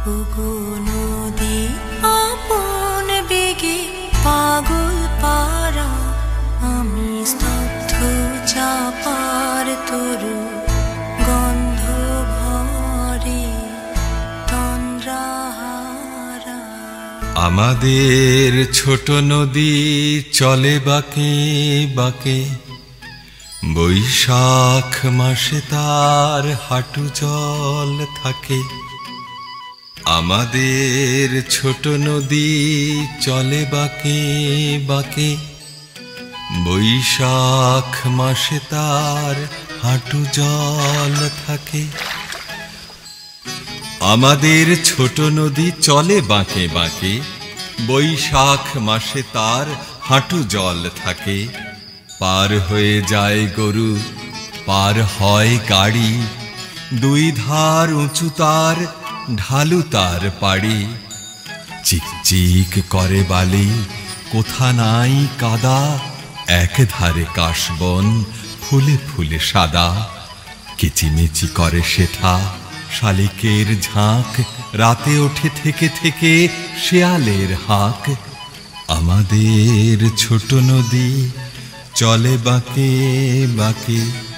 ওগো নদী আপন বেগে পাগল পারা, আমি স্তব্ধ চাপার তরু গন্ধ ভরে তন্দ্রাহারা। আমাদের ছোট নদী চলে বাঁকে বাঁকে, বৈশাখ মাসে তার হাঁটু জল থাকে। আমাদের ছোট নদী চলে বাঁকে বাঁকে, বৈশাখ মাসে তার হাঁটু জল থাকে। আমাদের ছোট নদী চলে বাঁকে বাঁকে, বৈশাখ মাসে তার হাঁটু জল থাকে। পার হয়ে যায় গরু, পার হয় গাড়ি, দুই ধার উঁচু তার, ঢালু তার পাড়ি। চিকচিক করে বালি, কোথা নাই কাদা, এক ধারে কাশবন ফুলে ফুলে সাদা। কিচিমিচি করে শেঠা, শালিকের ঝাঁক, রাতে ওঠে থেকে থেকে শেয়ালের হাঁক। আমাদের ছোট নদী চলে বাঁকে বাঁকে,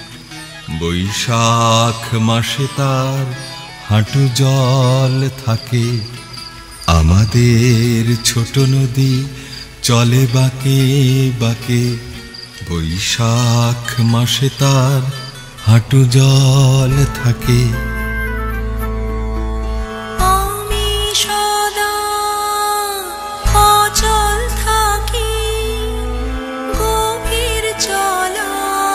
বৈশাখ মাসে তার হাঁটু জল থাকে। আমাদের ছোট নদী চলে বাঁকে বাঁকে, বৈশাখ মাসে তার হাঁটু জল থাকে। আমি সদা অচল থাকি, গভীর চলা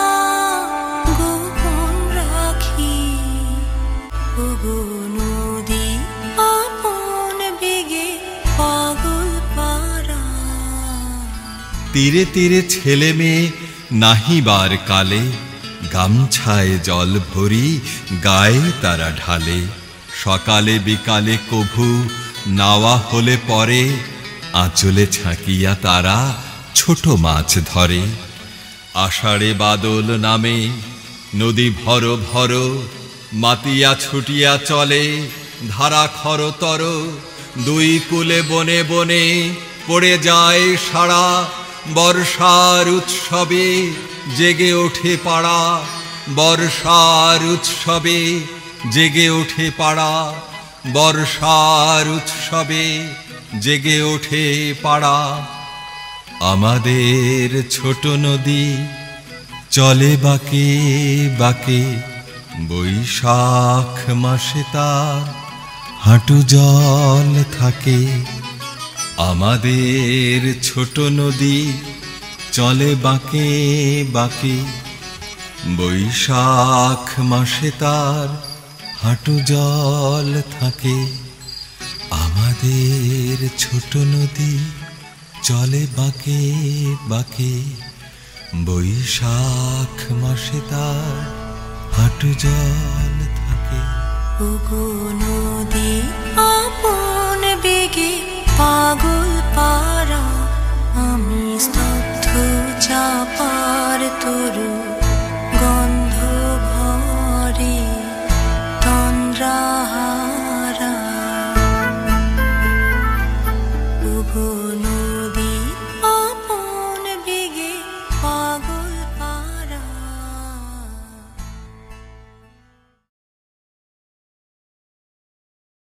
গোপন রাখি। ওগো নদী আপন বেগে পাগল পারা। তীরে তীরে ছেলে মেয়ে নাহিবার কালে, গামছায় জল ভরি গায়ে তারা ঢালে। সকালে বিকালে কভু নাওয়া হলে পরে, আঁচলে ছাঁকিয়া তারা ছোট মাছ ধরে। আষাঢ়ে বাদল নামে নদী ভর ভর, মাতিয়া ছুটিয়া চলে ধারা খরতর। দুই কূলে বনে বনে পড়ে যায় সারা, বর্ষার উৎসবে জেগে ওঠে পাড়া। বর্ষার উৎসবে জেগে ওঠে পাড়া, বর্ষার উৎসবে জেগে ওঠে পাড়া। আমাদের ছোট নদী চলে বাঁকে বাঁকে, বৈশাখ মাসে তার হাঁটু জল থাকে। আমাদের ছোট নদী চলে বাঁকে বাঁকে, বৈশাখ মাসে তার হাঁটু জল থাকে। আমাদের ছোট নদী চলে বাঁকে বাঁকে, বৈশাখ মাসে তার হাঁটু জল থাকে। ওগো নদী আপন বেগে পাগল